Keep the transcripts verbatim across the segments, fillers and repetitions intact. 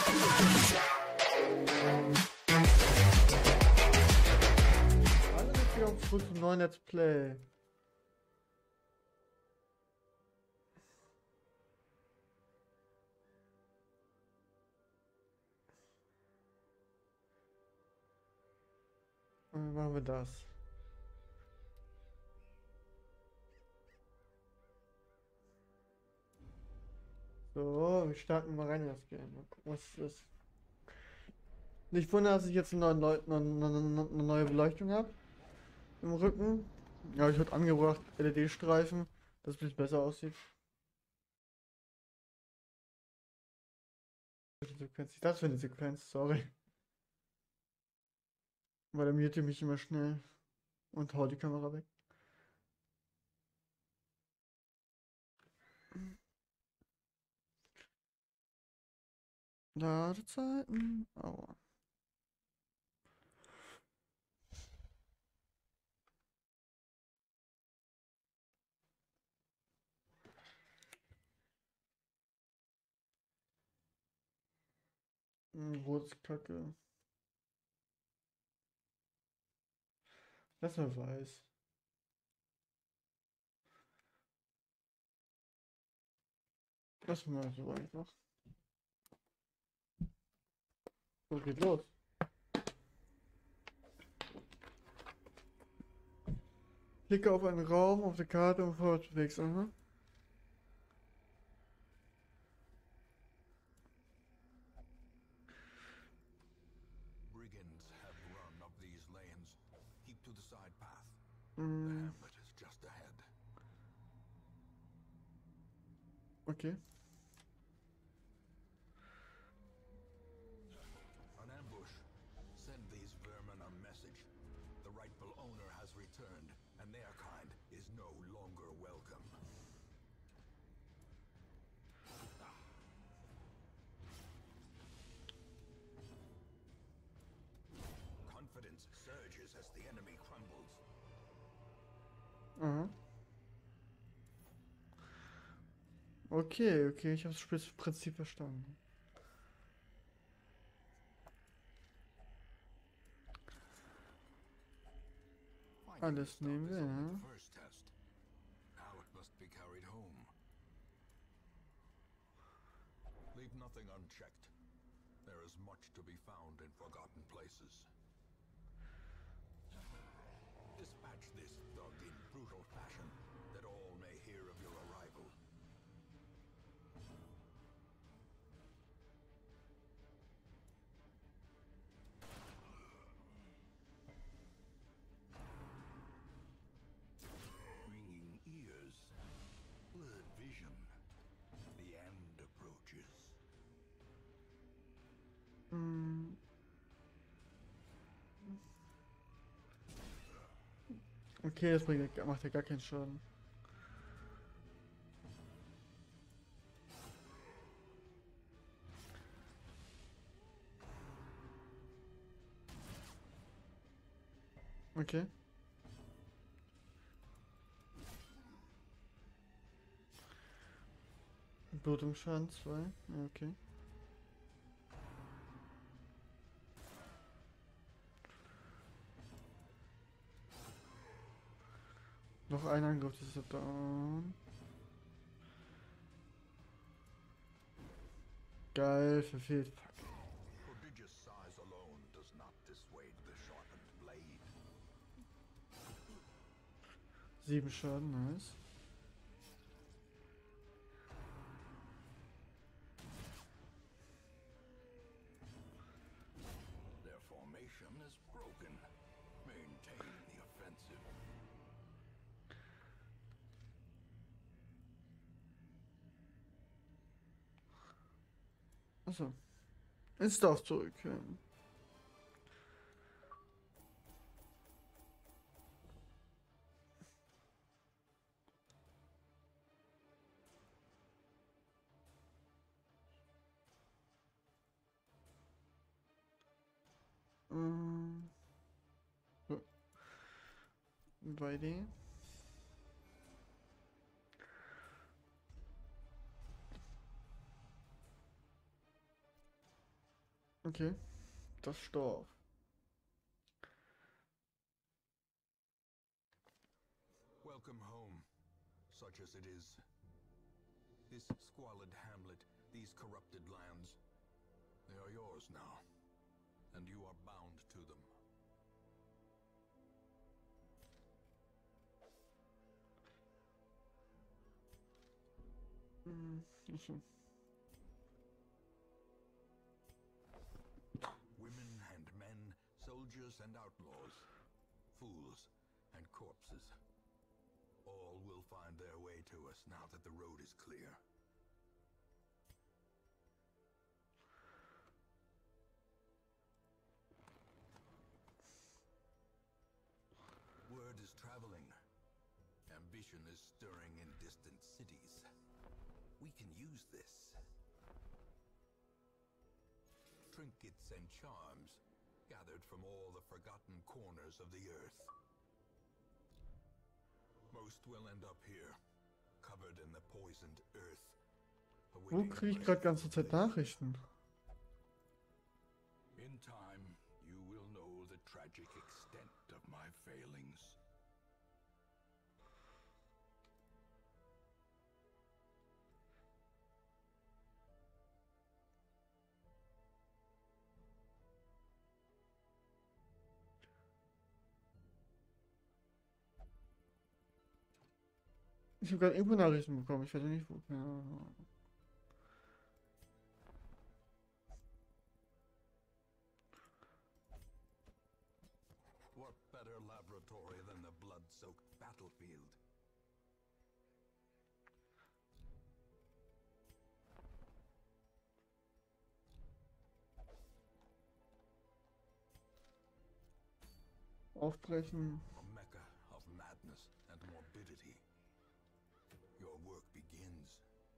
Hallo und wieder zurück zum neuen Let's Play. Und dann machen wir das. So, wir starten mal rein in das Game. Mal gucken, was es ist. Nicht wundern, dass ich jetzt eine neue, Leu- eine, eine, eine neue Beleuchtung habe im Rücken. Ja, ich habe angebracht L E D-Streifen, dass es ein bisschen besser aussieht. Sequenz. Ich dachte für eine Sequenz, sorry. Weil er mute mich immer schnell und haut die Kamera weg. Ladezeiten. Aua. Hm, rotes Kacke. Lass mal weiß. Lass mal so einfach. So geht los. Klicke auf einen Raum auf der Karte und vorwärts. Aha. Brigands have run up these lanes. Keep to the side path. The Mm, hamlet is just ahead. okay. An ambush. Send these vermin a message. The rightful owner has returned, and their kind is no longer welcome. Confidence surges as the enemy crumbles. Aha. Okay, okay, ich habe das Prinzip verstanden. Alles nehmen wir, ja. First test. Now it must be carried home. Leave nothing unchecked. There is much to be found in forgotten places. Dispatch this thug in brutal fashion, that all may hear of your arrival. Ringing ears, blurred vision. The end approaches. Mm. Okay, das bringt, macht ja gar keinen Schaden. Okay. Blutungsschaden zwei. Ja, okay. Noch ein Angriff, das ist er down. Geil, verfehlt. Fuck. Prodigious size alone does not dissuade the sharpened blade. Sieben Schaden, nice. Their formation is broken. Maintain the offensive. Achso. Ins Dorf zurück. Ja. Ähm, so. Weiter. Okay, das Dorf. Welcome home, such as it is. This squalid hamlet, these corrupted lands, they are yours now, and you are bound to them. Hm, okay. Women and men, soldiers and outlaws, fools and corpses. All will find their way to us now that the road is clear. Word is traveling. Ambition is stirring in distant cities. We can use this. Trinkets and charms gathered from all the forgotten corners of the earth. Most will end up here, covered in the poisoned earth. Wo kriege ich gerade ganze Zeit Nachrichten? In time, you will know the tragic extent of my failings. Ich habe gerade irgendwo Nachrichten bekommen. Ich weiß nicht wo. Keine Ahnung. What better laboratory than the blood-soaked battlefield? Aufbrechen. A mecca of madness and morbidity. Your work begins.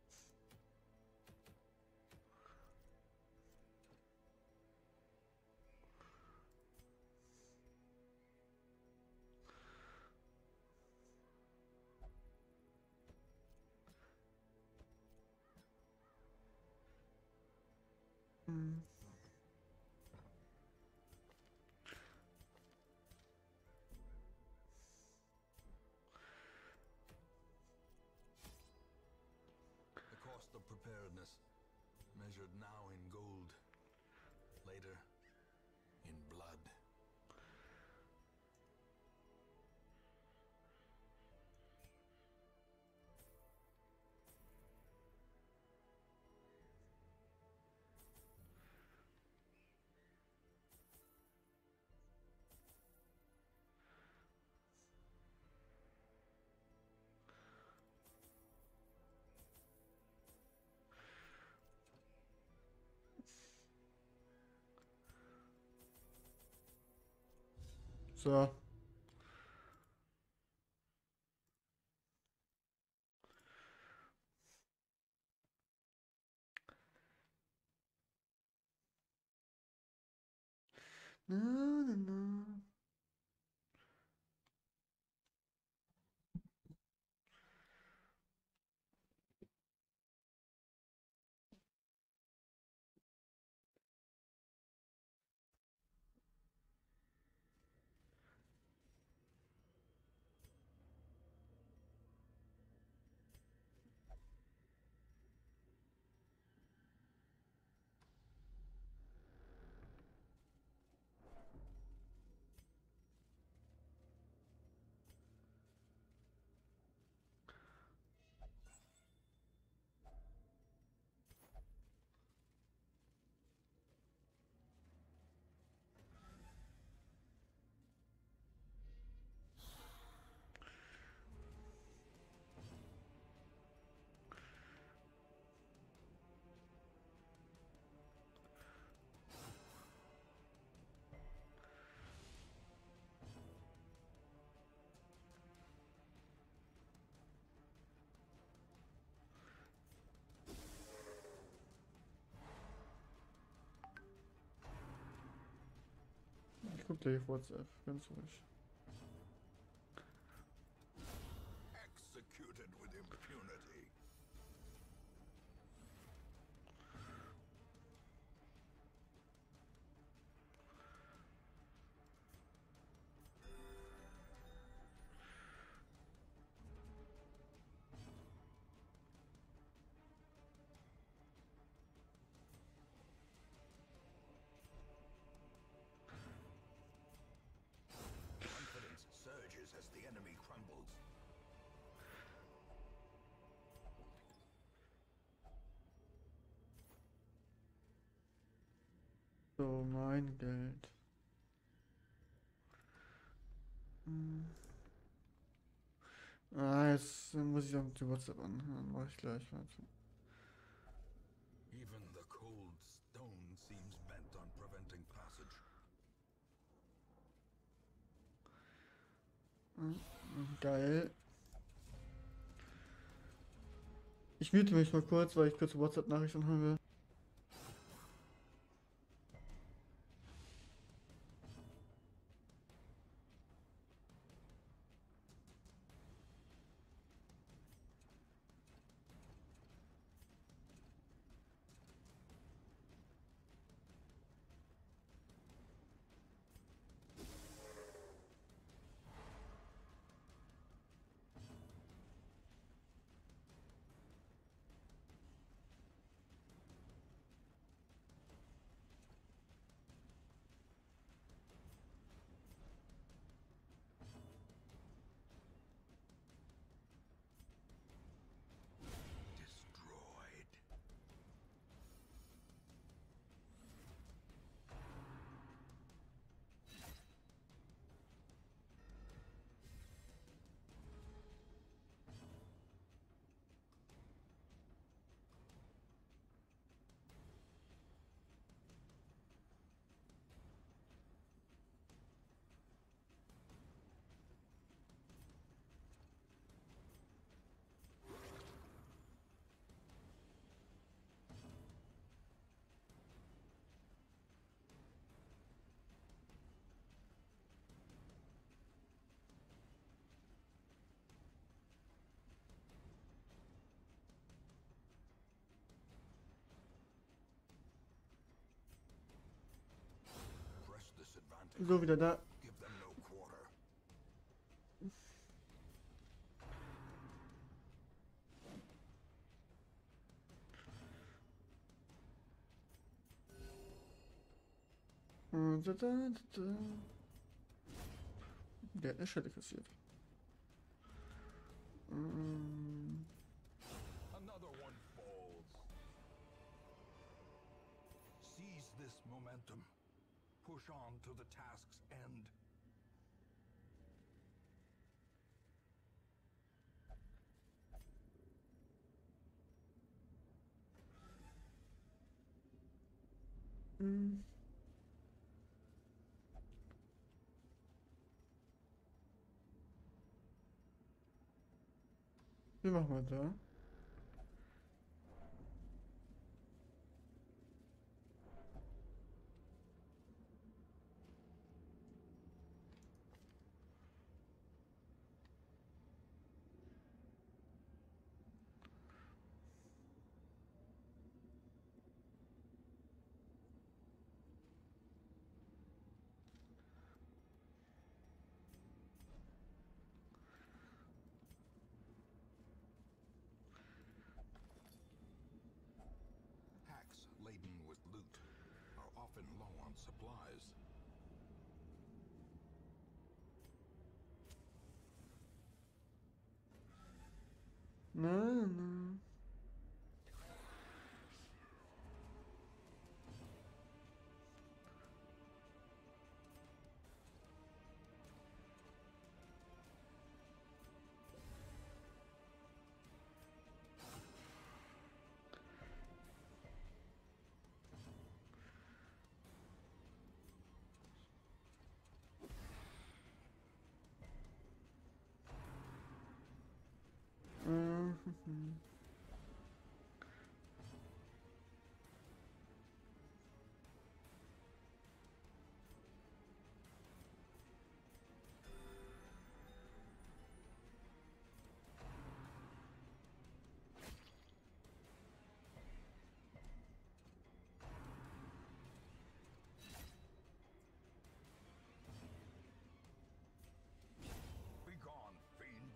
Hm. The cost of preparedness, measured now in gold, later in blood. So. Na, na, na. Ich guck gleich auf WhatsApp, ganz ruhig. Executed with impunity. So, mein Geld. Hm. Ah, jetzt muss ich auch die WhatsApp anhören. Mach ich gleich weiter. Even the cold stone seems bent on preventing passage. Hm, geil. Ich mute mich mal kurz, weil ich kurz WhatsApp-Nachrichten anhören will. Destroyed. Press this advantage. So, wieder da. Give them no quarter. Und da, da, da. Der hat eine Schelle kassiert. Mm. Another one falls. Seize this momentum. Push on to the task's end. Mm. Wie machen wir da? Hacks laden with loot are often low on supplies. Na, na. Mhm. Be gone, fiend.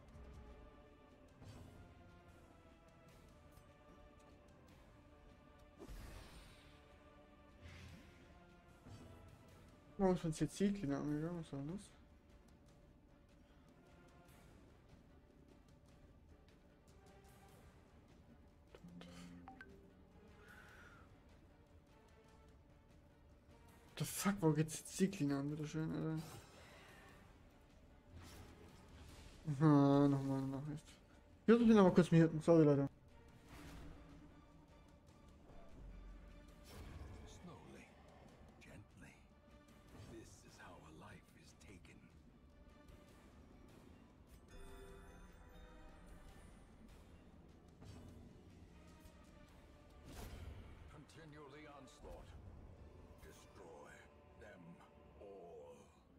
Warum ist uns jetzt Zielkline angegangen? Was war das? The fuck, wo geht's jetzt die Klinge an, bitteschön, Alter? Ah, nochmal eine Nachricht. Ich muss mich nochmal kurz muten, sorry, Leute. Slowly, gently. This is how a life is taken. Continue the onslaught. Destroy them all.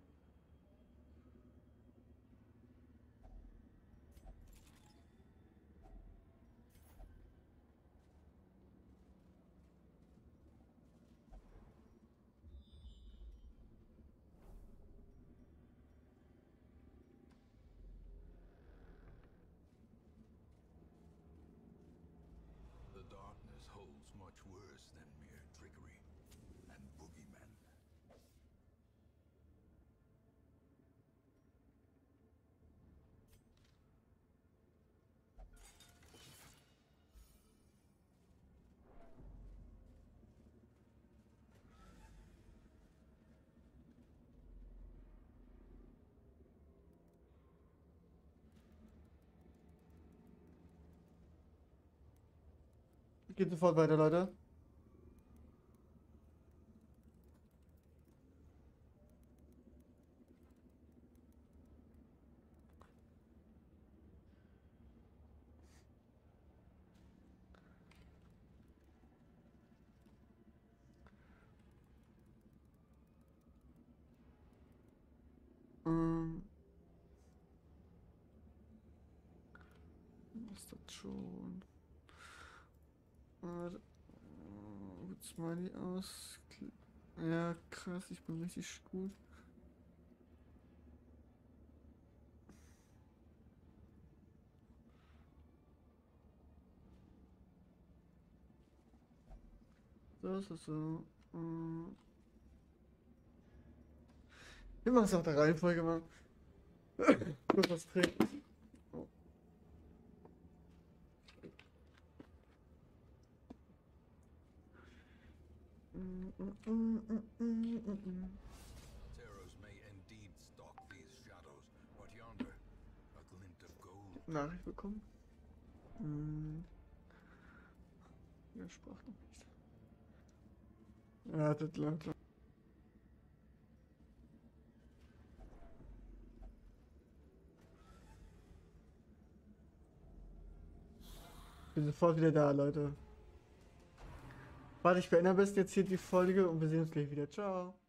The darkness holds much worse than mere trickery and boogeymen. Geht sofort weiter, Leute. Ähm. Was ist das schon? Warte. Gut, Smiley aus. Ja, krass, ich bin richtig gut. So ist es so. Ähm. Wir machen es nach der Reihenfolge mal. Kurz was trinken. Oh. Mm, mm, mm, mm, mm, mm, mm. Terrors may indeed stalk these shadows, but yonder, a glint of gold. Nachricht bekommen. Hm. Ja, sprach noch nicht. Wartet, Leute. Bin sofort wieder da, Leute. Warte, ich beende am besten jetzt hier die Folge und wir sehen uns gleich wieder. Ciao.